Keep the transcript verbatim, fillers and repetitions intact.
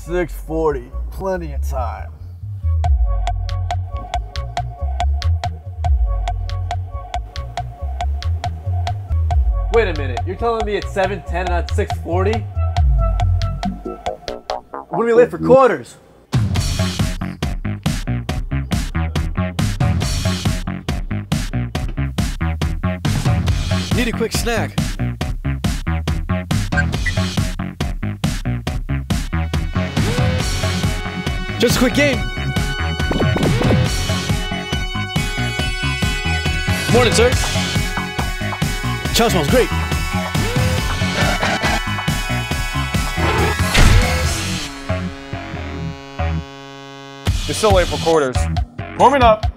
six forty, plenty of time. Wait a minute, you're telling me it's seven ten and not six forty? I'm gonna be late for quarters. Need a quick snack. Just a quick game. Morning, sir. Chow smells great. You're still late for quarters. Warming up.